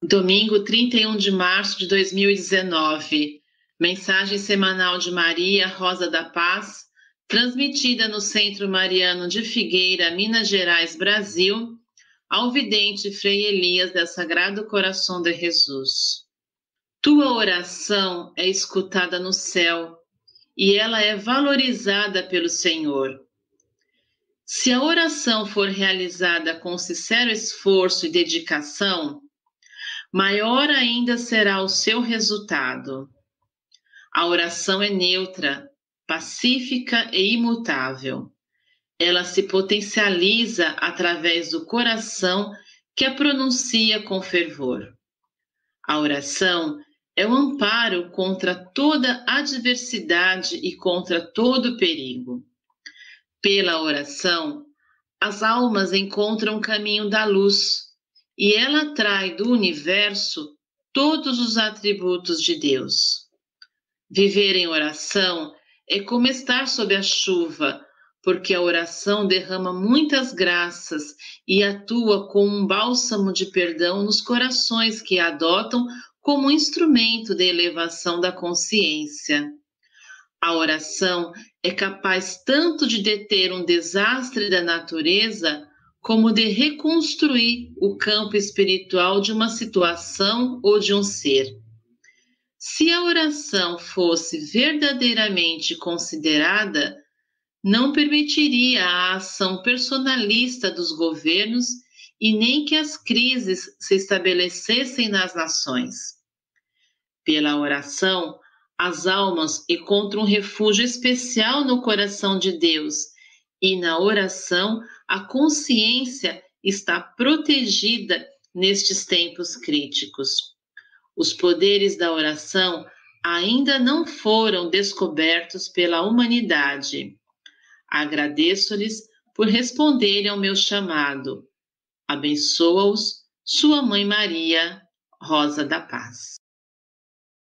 Domingo, 31 de março de 2019. Mensagem semanal de Maria Rosa da Paz, transmitida no Centro Mariano de Figueira, Minas Gerais, Brasil, ao vidente Frei Elias del Sagrado Coração de Jesus. Tua oração é escutada no céu e ela é valorizada pelo Senhor. Se a oração for realizada com sincero esforço e dedicação, maior ainda será o seu resultado. A oração é neutra, pacífica e imutável. Ela se potencializa através do coração que a pronuncia com fervor. A oração é um amparo contra toda adversidade e contra todo perigo. Pela oração, as almas encontram o caminho da luz e ela atrai do universo todos os atributos de Deus. Viver em oração é como estar sob a chuva, porque a oração derrama muitas graças e atua como um bálsamo de perdão nos corações que a adotam como instrumento de elevação da consciência. A oração é capaz tanto de deter um desastre da natureza, como de reconstruir o campo espiritual de uma situação ou de um ser. Se a oração fosse verdadeiramente considerada, não permitiria a ação personalista dos governos e nem que as crises se estabelecessem nas nações. Pela oração, as almas encontram um refúgio especial no coração de Deus, e na oração a consciência está protegida nestes tempos críticos. Os poderes da oração ainda não foram descobertos pela humanidade. Agradeço-lhes por responderem ao meu chamado. Abençoa-os, Sua Mãe Maria, Rosa da Paz.